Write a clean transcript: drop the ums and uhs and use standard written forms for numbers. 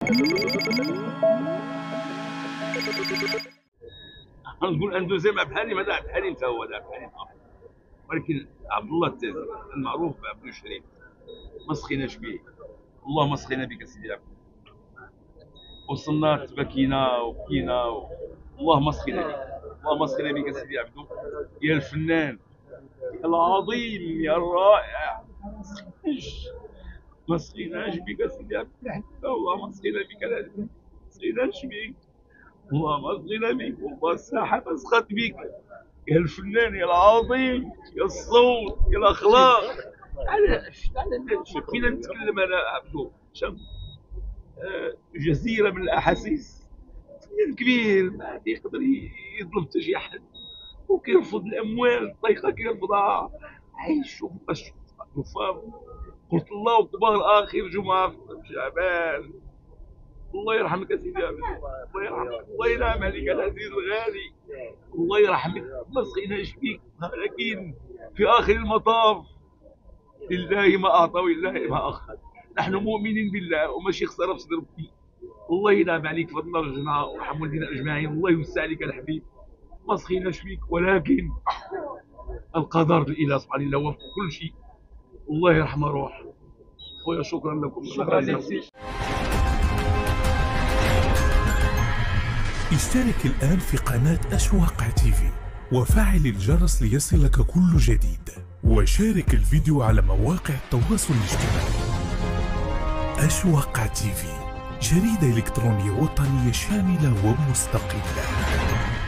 نقول اندونيسيا مع بحالي، ماذا بحالي انت هو هذا بحالي، ولكن عبد الله التازي المعروف بعبد الشريف ما سخيناش به. والله ما سخينا بك سيدي عبد. وصلنا تبكينا وبكينا والله ما سخينا بك، والله ما سخينا بك سيدي عبدو، يا الفنان يا العظيم يا الرائع. ما سخيناش بك سيدي عبد، والله ما سخينا بك، لا ما سخيناش بك، والله ما سخينا بك، والله الساحه ما سخت بك، يا الفنان يا العظيم يا الصوت يا الاخلاق. علاش فينا نتكلم انا عبدو شاب جزيره من الاحاسيس، فنان كبير ما يقدر يظلم حتى شي حد، وكيرفض الاموال الطايقه كيرفضها، عايش فوقاش وفاهم. قلت الله اكبر اخر جمعه في شعبان. الله يرحمك يا سيدي، الله يرحمك، الله ينعم عليك العزيز الغالي، الله يرحمك. ما سقيناش فيك، ولكن في اخر المطاف لله ما اعطى ولله ما اخذ. نحن مؤمنين بالله وماشي خساره في صدر ربي. الله ينعم عليك فضلنا رجنا ورحم والدينا اجمعين، الله يوسع عليك الحبيب. ما سخيناش فيك، ولكن القدر الاله سبحانه الله وفق كل شيء. الله يرحم روح خويا، شكرا لكم. شكرا لك. اشترك الآن في قناة أشواق تيفي وفعل الجرس ليصلك كل جديد، وشارك الفيديو على مواقع التواصل الاجتماعي. أشواق تيفي، جريدة إلكترونية وطنية شاملة ومستقلة.